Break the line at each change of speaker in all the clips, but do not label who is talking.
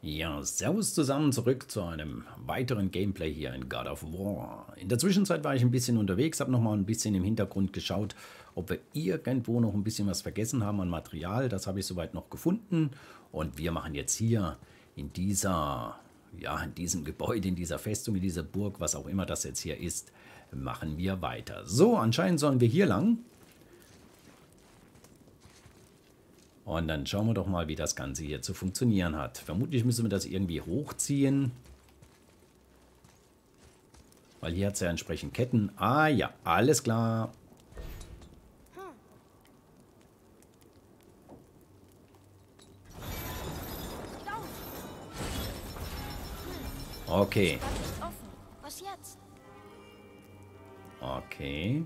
Ja, servus zusammen zurück zu einem weiteren Gameplay hier in God of War. In der Zwischenzeit war ich ein bisschen unterwegs, habe noch mal ein bisschen im Hintergrund geschaut, ob wir irgendwo noch ein bisschen was vergessen haben an Material. Das habe ich soweit noch gefunden und wir machen jetzt hier in in diesem Gebäude, in dieser Festung, in dieser Burg, was auch immer das jetzt hier ist, machen wir weiter. So, anscheinend sollen wir hier lang. Und dann schauen wir doch mal, wie das Ganze hier zu funktionieren hat. Vermutlich müssen wir das irgendwie hochziehen. Weil hier hat es ja entsprechend Ketten. Ah ja, alles klar. Okay.
Was jetzt?
Okay.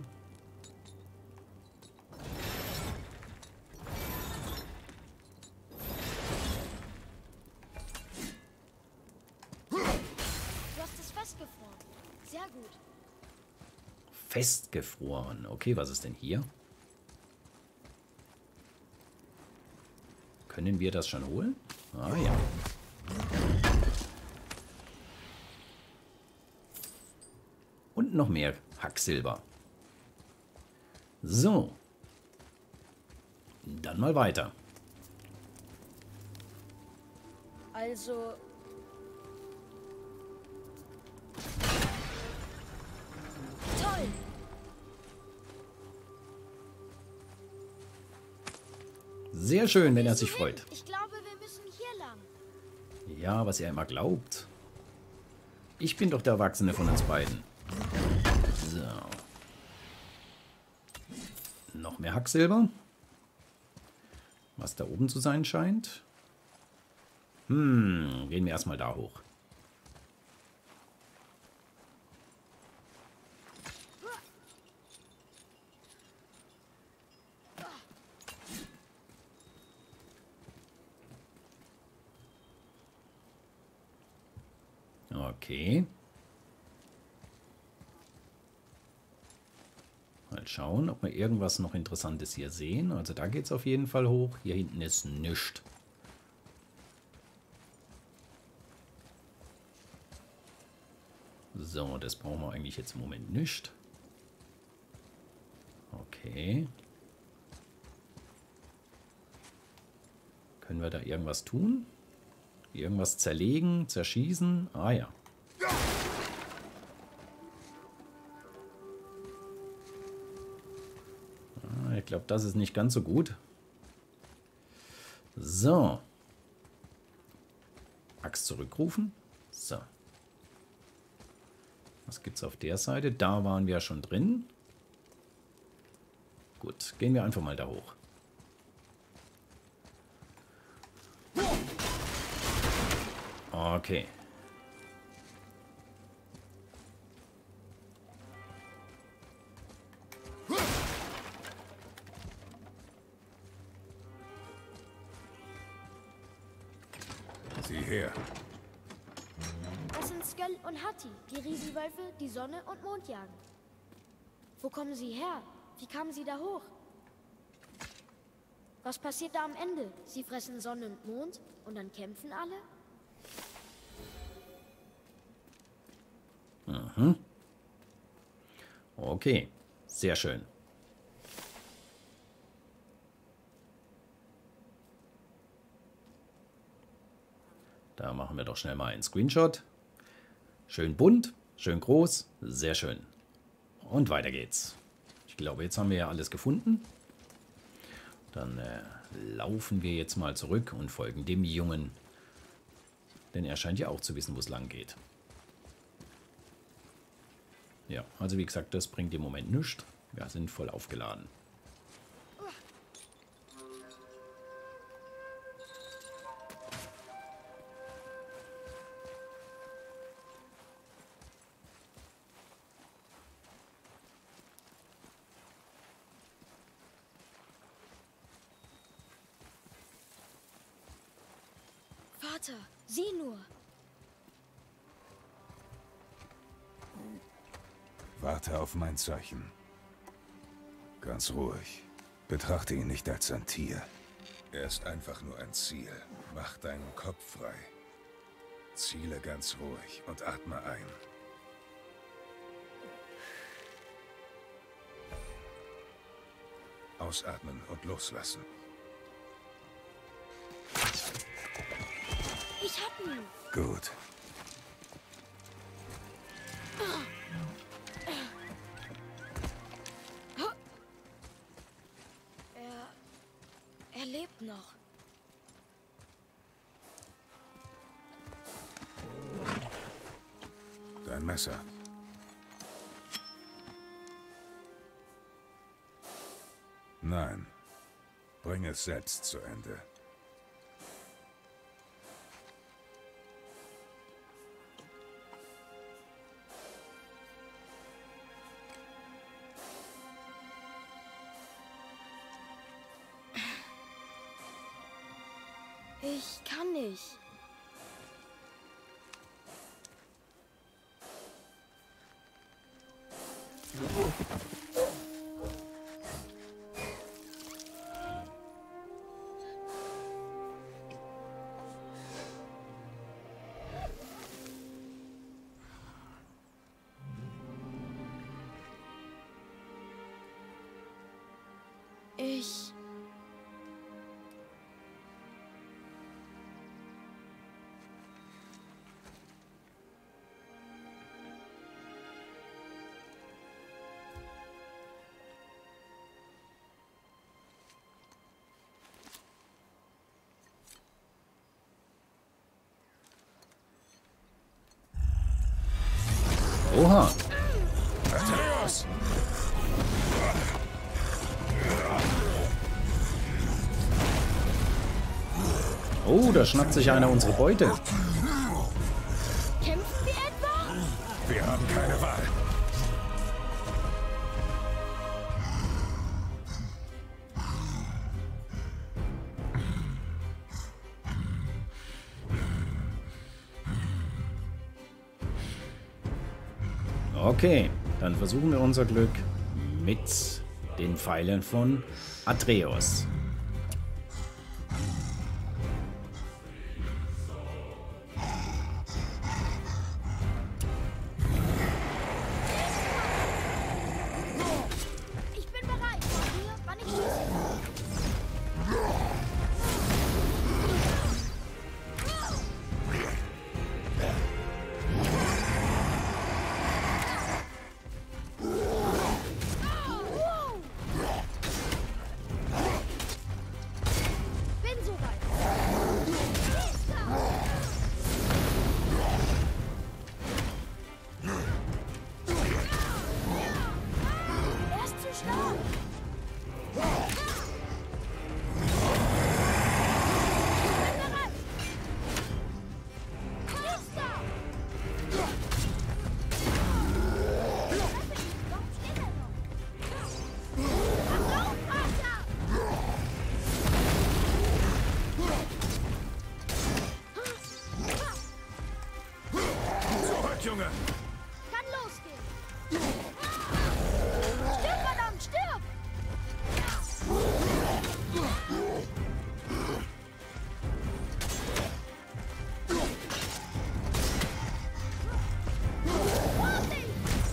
Du hast es festgefroren. Sehr gut.
Festgefroren. Okay, was ist denn hier? Können wir das schon holen? Ah ja. Und noch mehr Hacksilber. So. Dann mal weiter.
Also... Toll!
Sehr schön, wenn er sich
Sieh
freut.
hin. Ich glaube, wir müssen hier lang.
Ja, was er immer glaubt. Ich bin doch der Erwachsene von uns beiden. So. Noch mehr Hacksilber. Was da oben zu sein scheint. Gehen wir erstmal da hoch. Okay. Mal schauen, ob wir irgendwas noch Interessantes hier sehen. Also da geht es auf jeden Fall hoch. Hier hinten ist nichts. So, das brauchen wir eigentlich jetzt im Moment nicht. Okay. Können wir da irgendwas tun? Irgendwas zerlegen, zerschießen? Ah ja. Ah, ich glaube, das ist nicht ganz so gut. So. Axt zurückrufen. So. Was gibt es auf der Seite? Da waren wir schon drin. Gut, gehen wir einfach mal da hoch. Okay.
Sieh her.
Das sind Sköll und Hatti, die Riesenwölfe, die Sonne und Mond jagen. Wo kommen sie her? Wie kamen sie da hoch? Was passiert da am Ende? Sie fressen Sonne und Mond und dann kämpfen alle?
Okay, sehr schön. Da machen wir doch schnell mal einen Screenshot. Schön bunt, schön groß, sehr schön. Und weiter geht's. Ich glaube, jetzt haben wir ja alles gefunden. Dann laufen wir jetzt mal zurück und folgen dem Jungen. Denn er scheint ja auch zu wissen, wo es lang geht. Ja, also wie gesagt, das bringt im Moment nichts. Wir sind voll aufgeladen.
Vater, sieh nur!
Warte auf mein Zeichen. Ganz ruhig. Betrachte ihn nicht als ein Tier. Er ist einfach nur ein Ziel. Mach deinen Kopf frei. Ziele ganz ruhig und atme ein. Ausatmen und loslassen.
Ich hab ihn.
Gut.
Er lebt noch.
Dein Messer. Nein. Bring es selbst zu Ende.
Ich kann nicht.
Oha.
Atreus!
Oh, da schnappt sich einer unsere Beute.
Kämpfen wir etwa?
Wir haben keine Wahl.
Okay, dann versuchen wir unser Glück mit den Pfeilen von Atreus.
Ich bin bereit. Hier, wann ich schieße. Bin soweit. Er ist zu stark. Ich bin bereit. Ist da. Warum steht er noch? Achtung, Vater!
Zurück, Junge!
Kann losgehen. Stirb, verdammt, stirb! Vorsicht!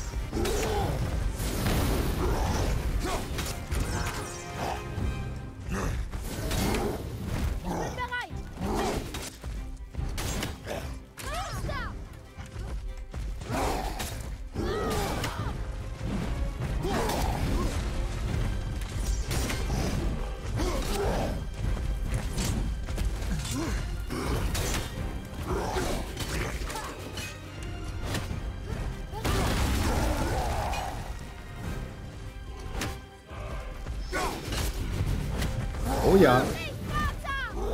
Ich bin bereit. Ist da!
Oh ja.
Ich, Vater!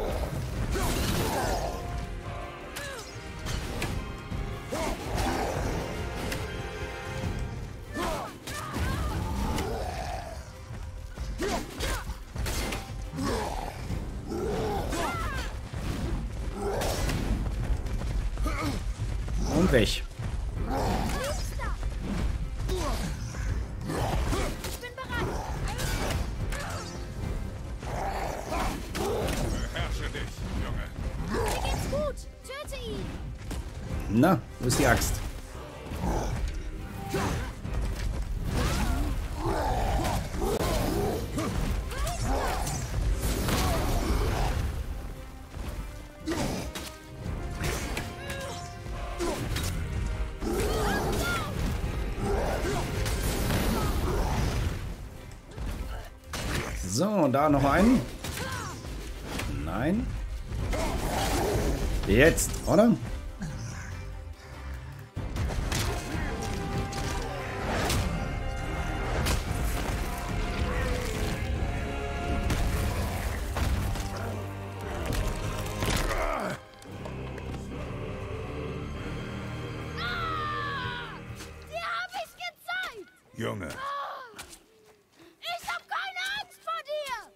Und weg.
Ist da! Ich bin bereit.
Beherrsche dich, Junge.
Mir geht's gut. Töte ihn.
Na, wo ist die Axt? So, da noch einen. Nein. Jetzt, oder?
Junge,
Ich hab keine Angst vor dir!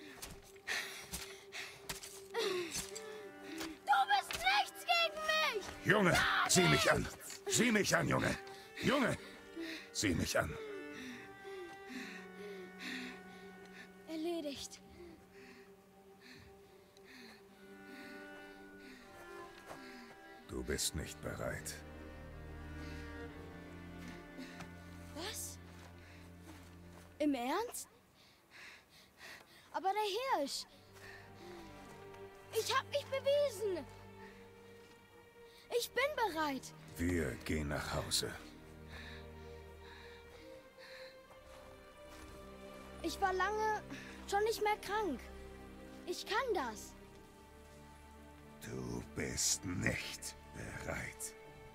Du bist nichts gegen mich!
Junge, sieh mich an. Sieh mich an, Junge. Junge, sieh mich an.
Erledigt.
Du bist nicht bereit.
Was? Im Ernst? Aber der Hirsch. Ich hab mich bewiesen. Ich bin bereit.
Wir gehen nach Hause.
Ich war lange schon nicht mehr krank. Ich kann das.
Du bist nicht bereit.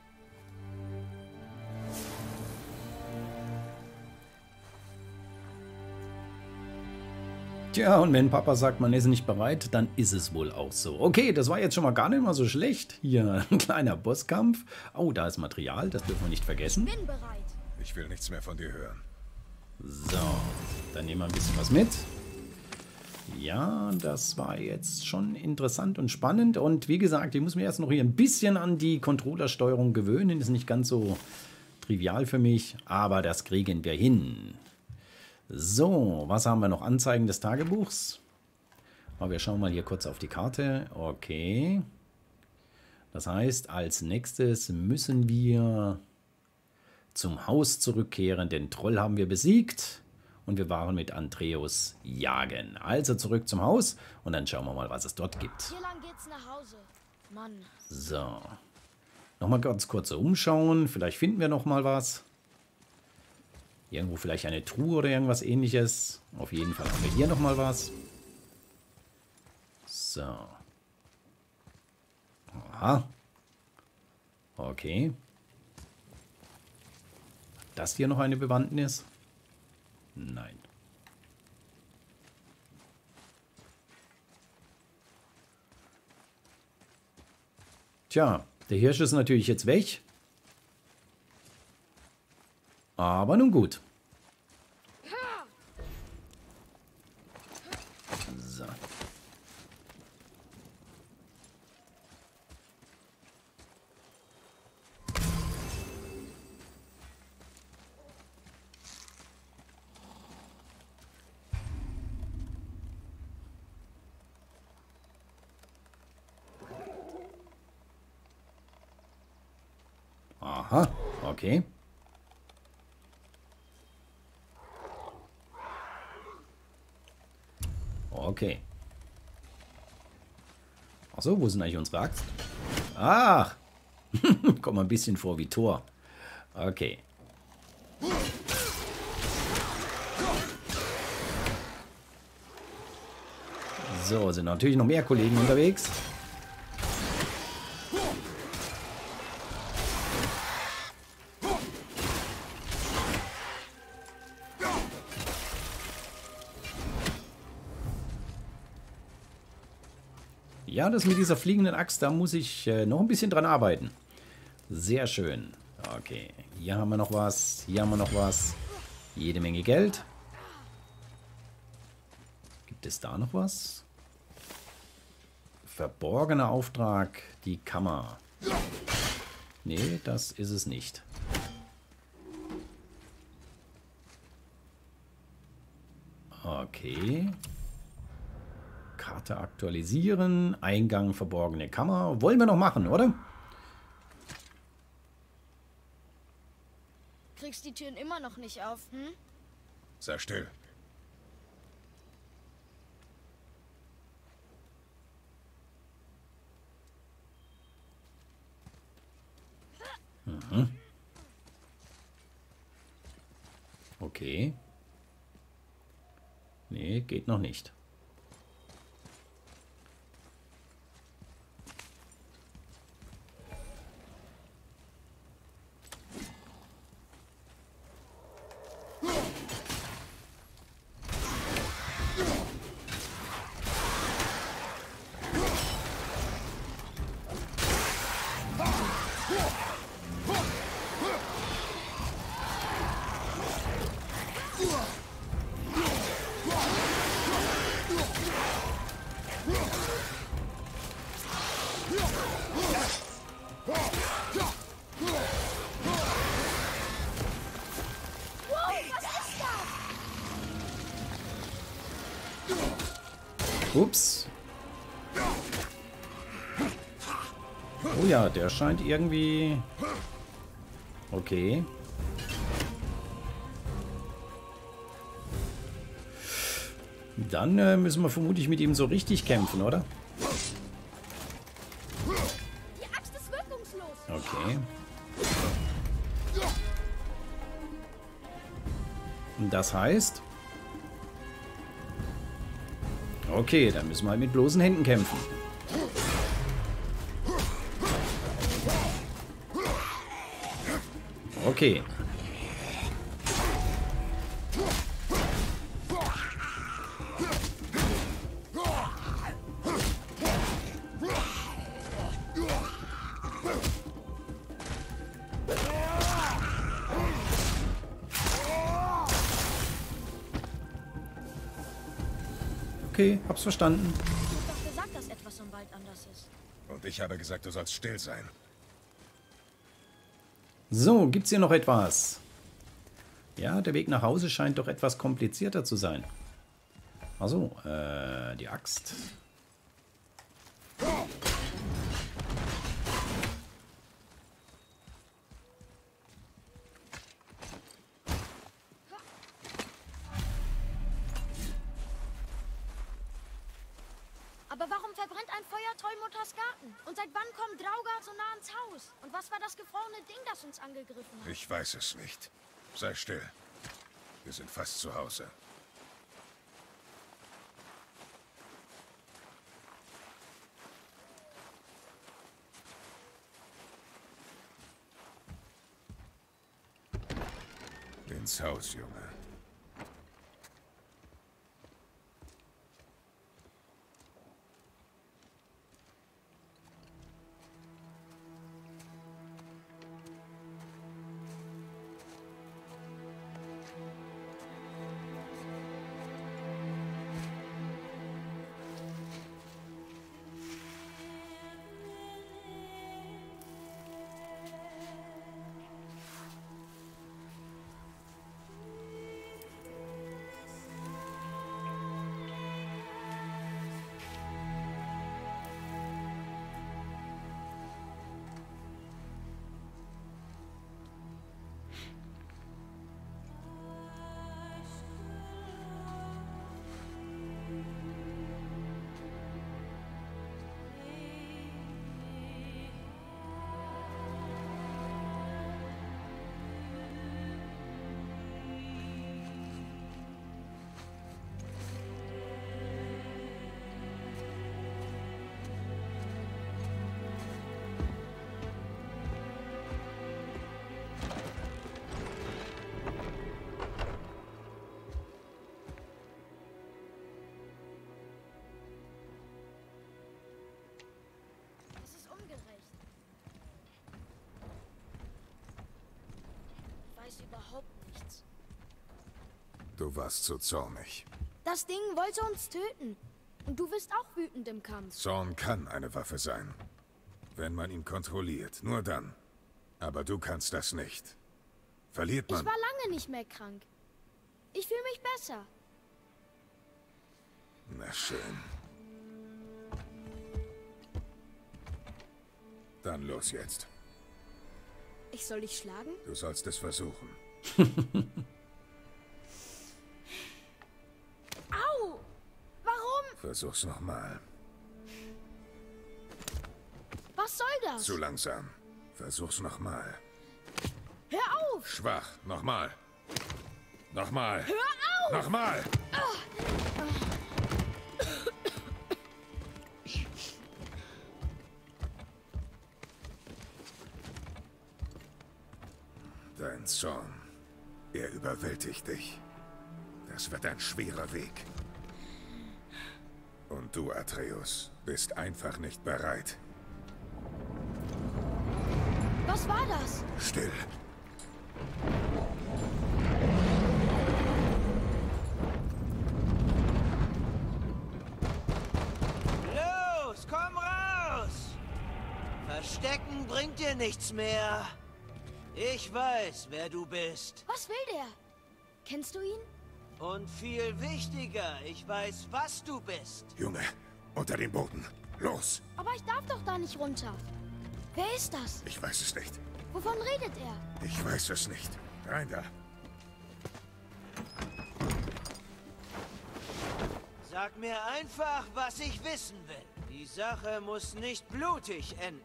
Tja, und wenn Papa sagt, man ist nicht bereit, dann ist es wohl auch so. Okay, das war jetzt schon mal gar nicht mal so schlecht. Hier ein kleiner Bosskampf. Oh, da ist Material, das dürfen wir nicht vergessen.
Bin bereit.
Ich will nichts mehr von dir hören.
So, dann nehmen wir ein bisschen was mit. Ja, das war jetzt schon interessant und spannend. Und wie gesagt, ich muss mir erst noch hier ein bisschen an die Controllersteuerung gewöhnen. Ist nicht ganz so trivial für mich, aber das kriegen wir hin. So, was haben wir noch? Anzeigen des Tagebuchs. Aber wir schauen mal hier kurz auf die Karte. Okay. Das heißt, als nächstes müssen wir zum Haus zurückkehren. Den Troll haben wir besiegt. Und wir waren mit Andreas jagen. Also zurück zum Haus und dann schauen wir mal, was es dort gibt.
Hier lang geht's nach Hause. Mann.
So. Nochmal ganz kurz umschauen. Vielleicht finden wir noch mal was. Irgendwo vielleicht eine Truhe oder irgendwas ähnliches. Auf jeden Fall haben wir hier nochmal was. So. Aha. Okay. Hat das hier noch eine Bewandtnis? Nein. Tja, der Hirsch ist natürlich jetzt weg. Aber nun gut. So. Aha, okay. Okay. Achso, wo sind eigentlich unsere Axt? Ach! Kommt mal ein bisschen vor wie Thor. Okay. So, sind natürlich noch mehr Kollegen unterwegs. Ja, das mit dieser fliegenden Axt, da muss ich noch ein bisschen dran arbeiten. Sehr schön. Okay, hier haben wir noch was, hier haben wir noch was. Jede Menge Geld. Gibt es da noch was? Verborgener Auftrag, die Kammer. Nee, das ist es nicht. Okay. Karte aktualisieren. Eingang verborgene Kammer. Wollen wir noch machen, oder?
kriegst die Türen immer noch nicht auf, hm?
Sei still.
Okay. Nee, geht noch nicht. Ups. Oh ja, der scheint irgendwie... Okay. Dann müssen wir vermutlich mit ihm so richtig kämpfen, oder?
Die Axt ist wirkungslos.
Okay. Das heißt... Okay, dann müssen wir halt mit bloßen Händen kämpfen. Okay. Okay, hab's verstanden.
Ich hab doch gesagt, dass etwas im Wald anders ist.
Und ich habe gesagt, du sollst still sein.
So, gibt's hier noch etwas? Ja, der Weg nach Hause scheint doch etwas komplizierter zu sein. Achso, die Axt.
Aber warum verbrennt ein Feuer Tollmutters Garten? Und seit wann kommt Draugr so nah ans Haus? Und was war das gefrorene Ding, das uns angegriffen hat?
Ich weiß es nicht. Sei still. Wir sind fast zu Hause. Ins Haus, Junge.
Das ist ungerecht. Ich weiß überhaupt nichts.
Du warst zu zornig.
Das Ding wollte uns töten. Und du bist auch wütend im Kampf.
Zorn kann eine Waffe sein. Wenn man ihn kontrolliert, nur dann. Aber du kannst das nicht. Verliert
Ich
man...
war lange nicht mehr krank. Ich fühle mich besser.
Na schön. Dann los jetzt.
Ich soll dich schlagen?
Du sollst es versuchen.
Au! Warum?
Versuch's nochmal.
Was soll das?
Zu langsam. Versuch's nochmal.
Hör auf!
Schwach. Nochmal. Nochmal.
Hör auf!
Nochmal. Dein Zorn. Er überwältigt dich. Das wird ein schwerer Weg. Und du, Atreus, bist einfach nicht bereit.
Was war das?
Still.
Los, komm raus! Verstecken bringt dir nichts mehr. Ich weiß, wer du bist.
Was will der? Kennst du ihn?
Und viel wichtiger, ich weiß, was du bist.
Junge, unter den Boden. Los!
Aber ich darf doch da nicht runter. Wer ist das?
Ich weiß es nicht.
Wovon redet er?
Ich weiß es nicht. Rein da.
Sag mir einfach, was ich wissen will. Die Sache muss nicht blutig enden.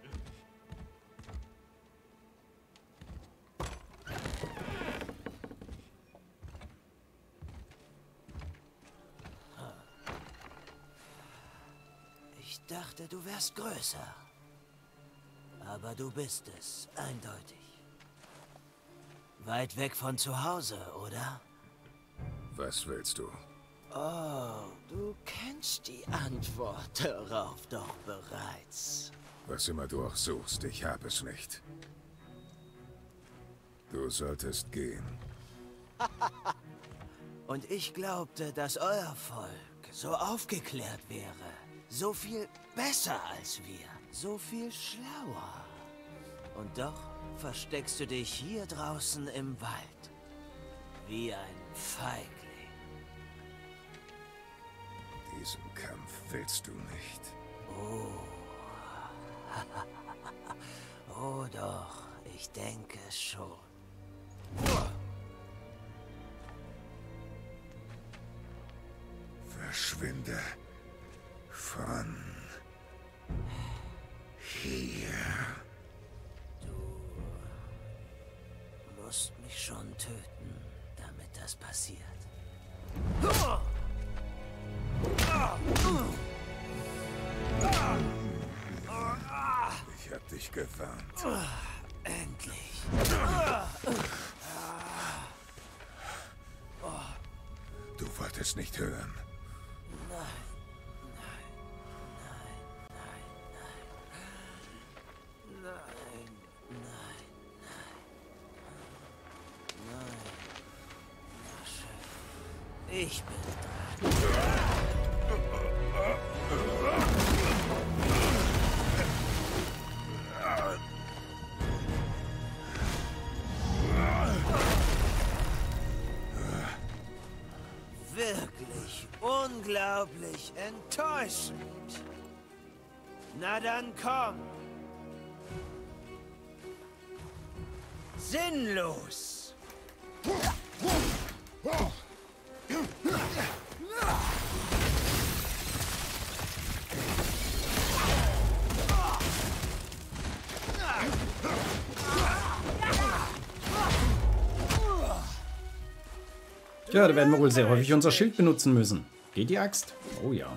Ich dachte, du wärst größer. Aber du bist es, eindeutig. Weit weg von zu Hause, oder?
Was willst du?
Oh, du kennst die Antwort darauf doch bereits.
Was immer du auch suchst, ich habe es nicht. Du solltest gehen.
Und ich glaubte, dass euer Volk so aufgeklärt wäre. So viel besser als wir. So viel schlauer. Und doch versteckst du dich hier draußen im Wald. Wie ein Feigling.
Diesen Kampf willst du nicht.
Oh doch, ich denke schon.
Verschwinde von hier.
Du musst mich schon töten, damit das passiert.
Ich hab dich gewarnt.
Endlich.
Du wolltest nicht hören.
Ich bin dran. Wirklich unglaublich enttäuschend. Na dann komm. Sinnlos.
Tja, da werden wir wohl sehr häufig unser Schild benutzen müssen. Geht die Axt? Oh ja.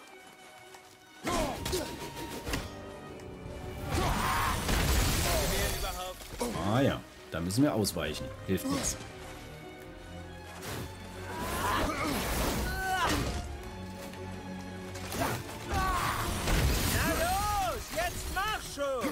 Ah ja, da müssen wir ausweichen. Hilft nichts.
Na los, jetzt mach schon!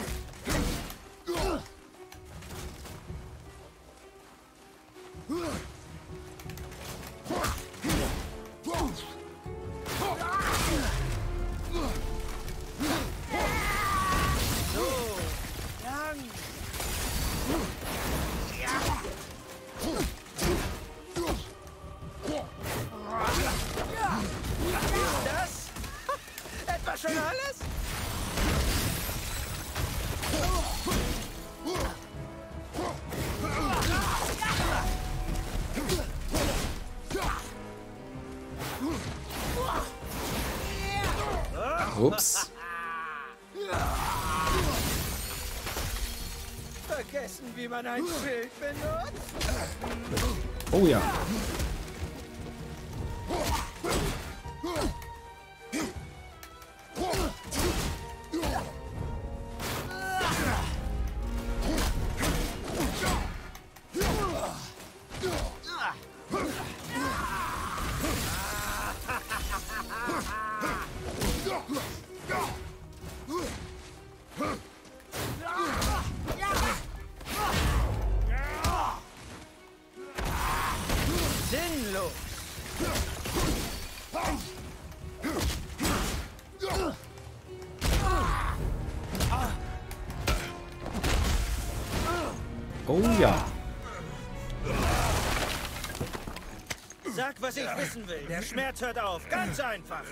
Das? Etwa schon alles?
Ups.
Vergessen, wie man ein Schild benutzt?
Oh ja.
Sinnlos.
Oh ja.
Sag, was ich wissen will. Der Schmerz hört auf. Ganz einfach.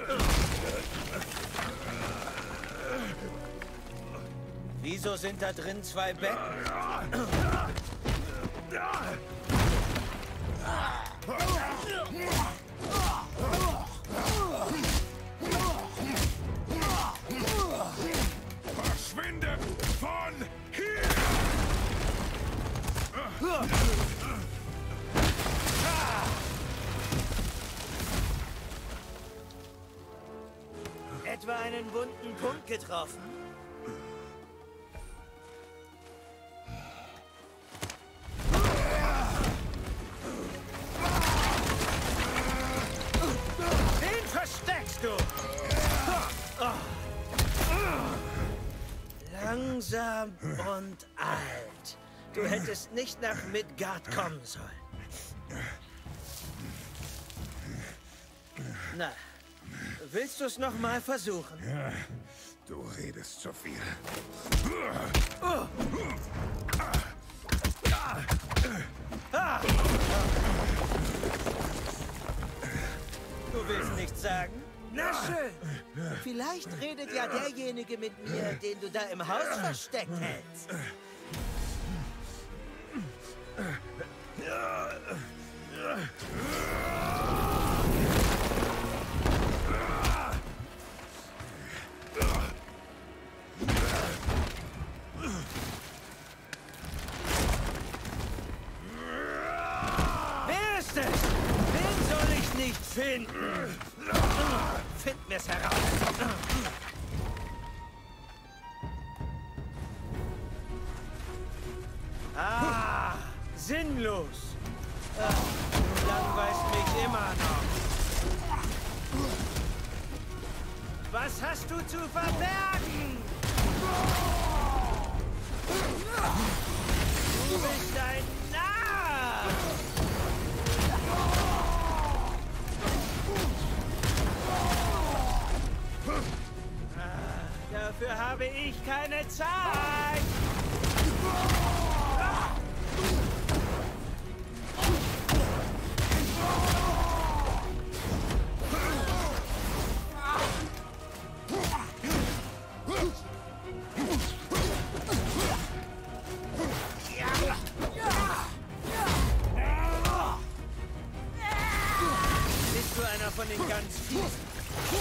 Wieso sind da drin 2 Betten?
Verschwinde von hier!
Etwa einen wunden Punkt getroffen? Wen versteckst du? Langsam und alt. Du hättest nicht nach Midgard kommen sollen. Na, willst du es noch mal versuchen?
Du redest zu viel.
Du willst nichts sagen? Na schön. Vielleicht redet ja derjenige mit mir, den du da im Haus versteckt hältst. Wer ist es? Wen soll ich nicht finden? Find mir's heraus. Ah, sinnlos. Du langweilst mich immer noch. Was hast du zu verbergen? Du bist ein Narr! Dafür habe ich keine Zeit! Bist du einer von den ganz Fiesen?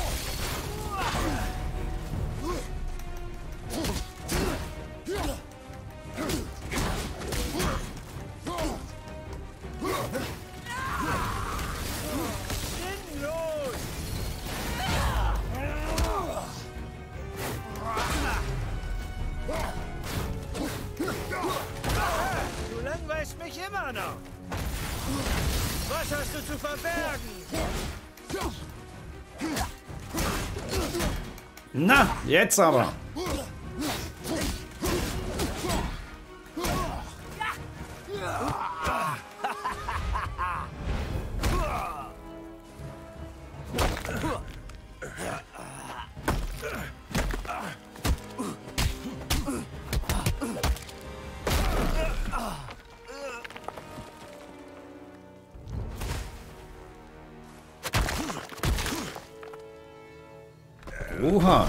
Sinnlos! Du langweilst mich immer noch. Was hast du zu verbergen?
Na, jetzt aber. Oha.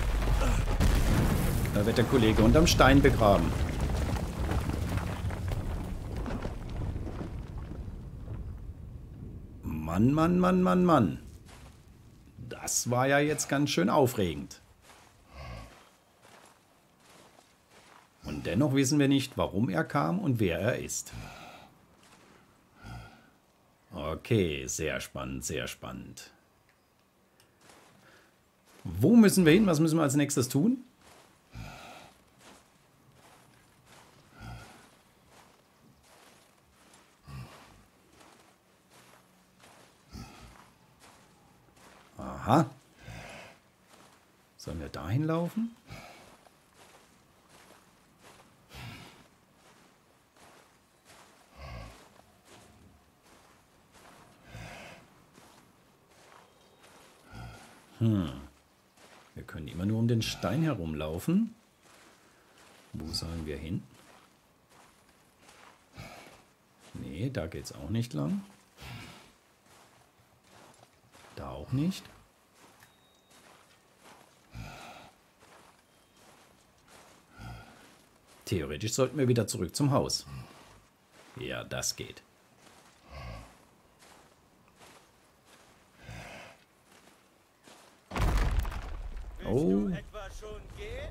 Da wird der Kollege unterm Stein begraben. Mann, Mann, Mann, Mann, Mann. Das war ja jetzt ganz schön aufregend. Und dennoch wissen wir nicht, warum er kam und wer er ist. Okay, sehr spannend, sehr spannend. Wo müssen wir hin? Was müssen wir als nächstes tun? Aha. Sollen wir dahin laufen? Wir können immer nur um den Stein herumlaufen. Wo sollen wir hin? Nee, da geht's auch nicht lang. Da auch nicht. Theoretisch sollten wir wieder zurück zum Haus. Ja, das geht. Oh.
Etwa schon gehen?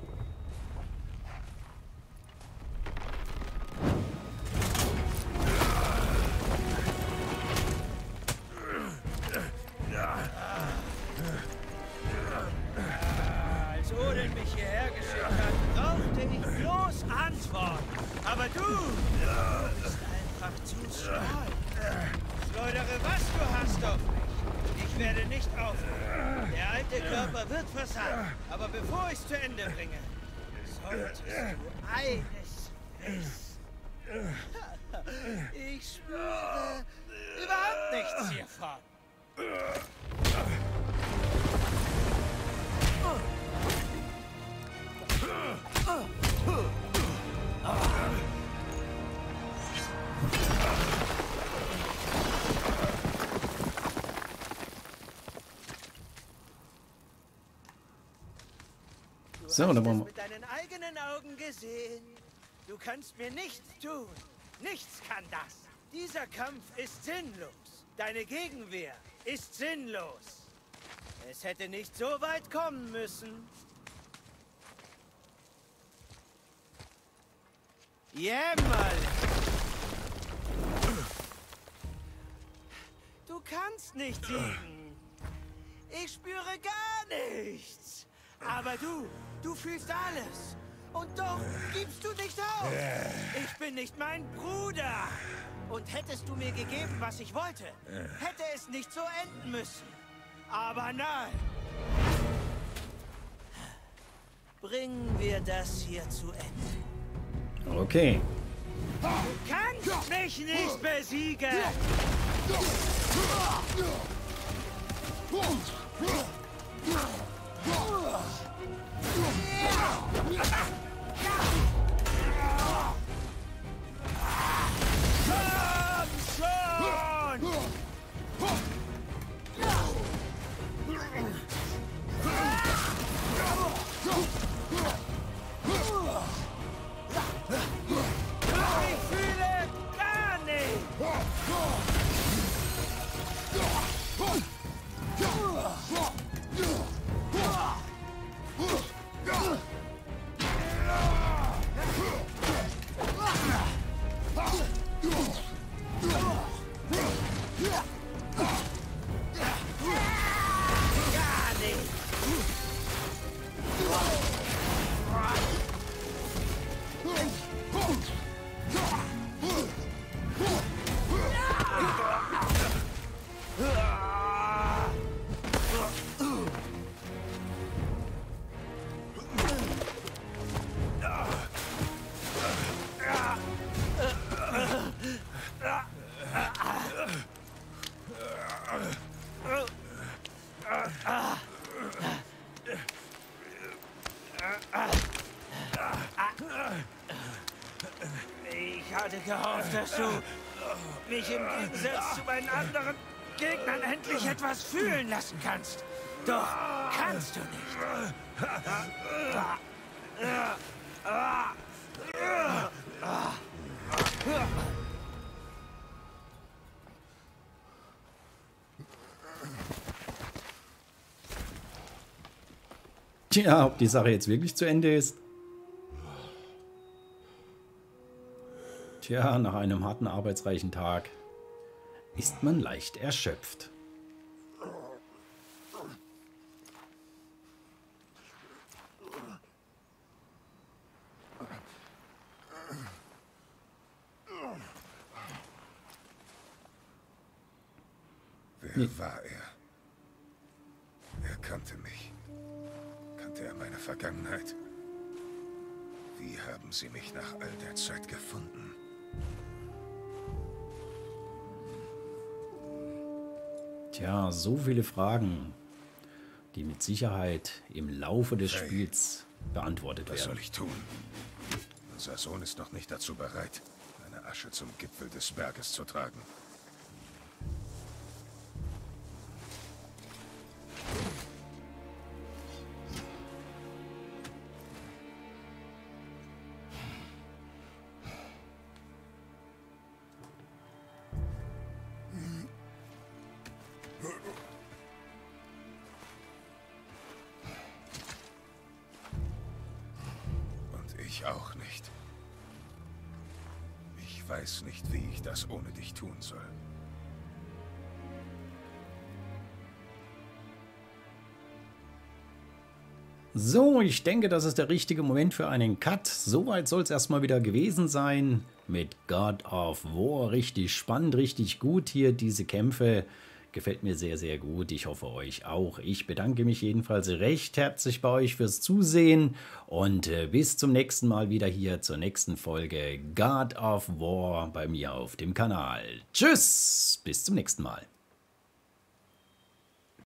Als Odin mich hierher geschickt hat, brauchte ich bloß antworten. Aber du bist einfach zu schlau. Schleudere, was du hast auf mich. Ich werde nicht aufhören. Der alte Körper wird versagen. Aber bevor ich es zu Ende bringe, solltest du eines wissen. Ich spüre überhaupt nichts hiervon.
So,
Du
dann
hast
wollen
es
wir.
mit deinen eigenen Augen gesehen. Du kannst mir nichts tun. Nichts kann das. Dieser Kampf ist sinnlos. Deine Gegenwehr ist sinnlos. Es hätte nicht so weit kommen müssen. Jämmerlich. Du kannst nicht siegen. Ich spüre gar nichts. Aber du fühlst alles. Und doch gibst du nicht auf. Ich bin nicht mein Bruder. Und hättest du mir gegeben, was ich wollte, hätte es nicht so enden müssen. Aber nein. Bringen wir das hier zu Ende.
Okay.
Du kannst mich nicht besiegen. Komm schon! Ich fühle gar nicht! Gar nicht! Ich hatte gehofft, dass du mich im Gegensatz zu meinen anderen Gegnern endlich etwas fühlen lassen kannst. Doch kannst du nicht.
Tja, ob die Sache jetzt wirklich zu Ende ist. Tja, nach einem harten, arbeitsreichen Tag ist man leicht erschöpft.
Wer war er? Er kannte mich. Kannte er meine Vergangenheit? Wie haben sie mich nach all der Zeit gefunden?
Tja, so viele Fragen, die mit Sicherheit im Laufe des Spiels beantwortet
Was
werden.
soll ich tun? Unser Sohn ist noch nicht dazu bereit, meine Asche zum Gipfel des Berges zu tragen. Ich auch nicht. Ich weiß nicht, wie ich das ohne dich tun soll.
So, ich denke, das ist der richtige Moment für einen Cut. Soweit soll es erstmal wieder gewesen sein mit God of War. Richtig spannend, richtig gut hier, diese Kämpfe. Gefällt mir sehr, sehr gut. Ich hoffe, euch auch. Ich bedanke mich jedenfalls recht herzlich bei euch fürs Zusehen und bis zum nächsten Mal wieder hier zur nächsten Folge God of War bei mir auf dem Kanal. Tschüss, bis zum nächsten Mal.